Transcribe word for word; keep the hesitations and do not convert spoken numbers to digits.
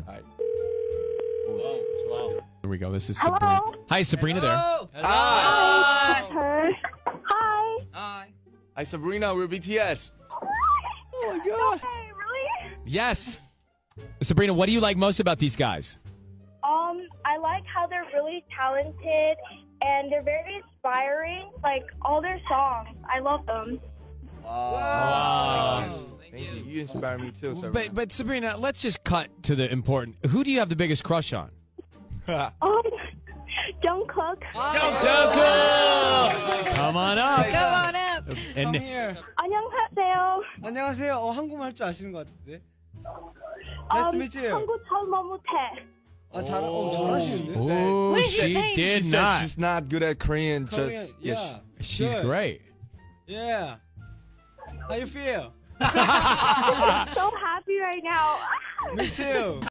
right. Whoa, wow. Here we go. This is Hello? Sabrina. Hi, Sabrina there. Hello. Hi. Hello. Her. Hi. Hi. Hi, Sabrina. We're B T S. Oh my god. Hey, really? Yes. Sabrina, what do you like most about these guys? Um, I like how they're really talented and they're very inspiring. Like all their songs, I love them. Wow. Thank Thank you. you. You inspire me too, Sabrina. But but Sabrina, let's just cut to the important. Who do you have the biggest crush on? Um, Jungkook. Jungkook! Come on up. Come on up. And here. 안녕하세요. 안녕하세요. 어, 한국말 할 줄 아시는 것 같은데? Um, Nice to meet you. 한국 처음 못해. 아, 잘, 어, 잘하시는데? oh, What is she your name? did she not. said she's not good at Korean. Korean, Just yeah. yes. She's Good. great. Yeah. How you feel? I'm so happy right now. Me too.